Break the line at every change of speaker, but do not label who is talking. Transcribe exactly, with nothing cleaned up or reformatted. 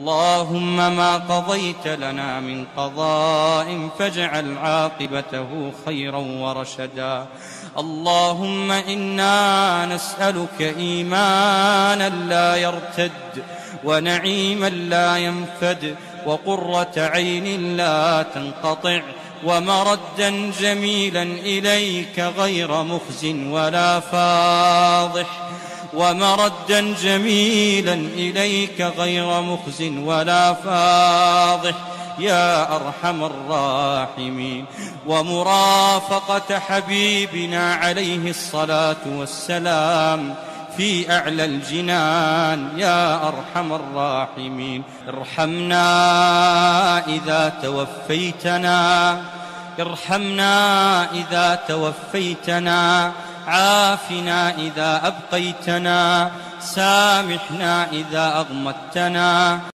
اللهم ما قضيت لنا من قضاء فاجعل عاقبته خيرا ورشدا. اللهم إنا نسألك إيمانا لا يرتد، ونعيما لا ينفد، وقرة عين لا تنقطع، ومردا جميلا إليك غير مخز ولا فاضح ومردا جميلا إليك غير مخز ولا فاضح يا أرحم الراحمين. ومرافقة حبيبنا عليه الصلاة والسلام في أعلى الجنان يا أرحم الراحمين. ارحمنا إذا توفيتنا ارحمنا إذا توفيتنا، عافنا إذا أبقيتنا، سامحنا إذا أغمدتنا.